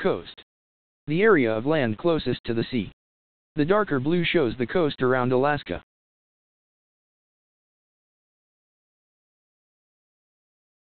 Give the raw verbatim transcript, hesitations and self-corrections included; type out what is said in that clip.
Coast. The area of land closest to the sea. The darker blue shows the coast around Alaska.